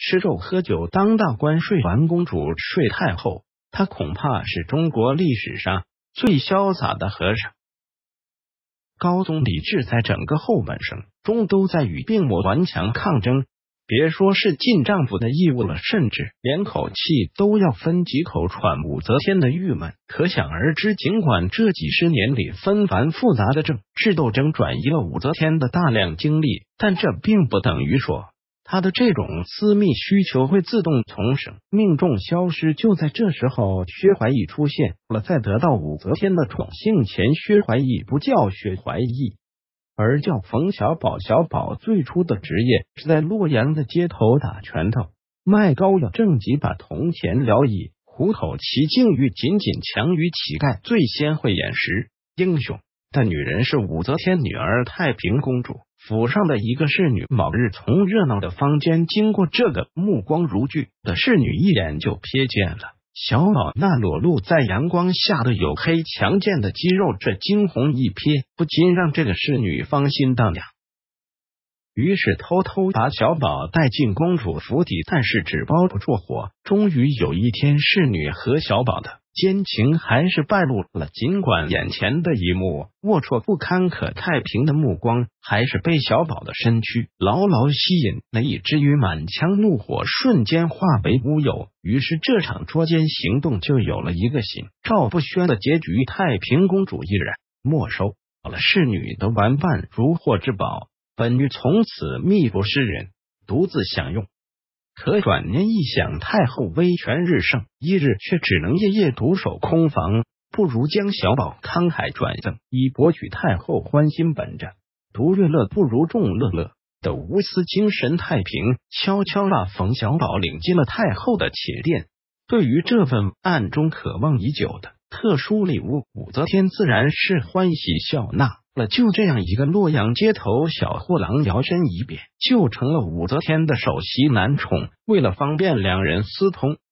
吃肉喝酒当大官，睡完公主睡太后，他恐怕是中国历史上最潇洒的和尚。高宗李治在整个后半生中都在与病魔顽强抗争，别说是尽丈夫的义务了，甚至连口气都要分几口喘。武则天的郁闷可想而知。尽管这几十年里纷繁复杂的政治斗争转移了武则天的大量精力，但这并不等于说她的这种私密需求会自动从生命中消失。就在这时候，薛怀义出现了。在得到武则天的宠幸前，薛怀义不叫薛怀义，而叫冯小宝。小宝最初的职业是在洛阳的街头打拳头、卖膏药，挣几把铜钱聊以糊口。其境遇仅仅强于乞丐，最先会掩饰英雄的女人是武则天女儿太平公主。府上的一个侍女某日从热闹的坊间经过，这个目光如炬的侍女一眼就瞥见了小宝那裸露在阳光下的黝黑强健的肌肉，这惊鸿一瞥不禁让这个侍女芳心荡漾。于是偷偷把小宝带进公主府邸，但是纸包不住火。终于有一天，侍女和小宝的奸情还是败露了。尽管眼前的一幕龌龊不堪，可太平的目光还是被小宝的身躯牢牢吸引了，以至于满腔怒火瞬间化为乌有。于是这场捉奸行动就有了一个心照不宣的结局。太平公主毅然没收了侍女的玩伴如获至宝，本女从此密不示人，独自享用。可转念一想，太后威权日盛，一日却只能夜夜独守空房，不如将小宝慷慨转赠，以博取太后欢心。本着独乐乐不如众乐乐的无私精神，太平悄悄把冯小宝领进了太后的寝殿。对于这份暗中渴望已久的特殊礼物，武则天自然是欢喜笑纳了。就这样，一个洛阳街头小货郎摇身一变就成了武则天的首席男宠。为了方便两人私通，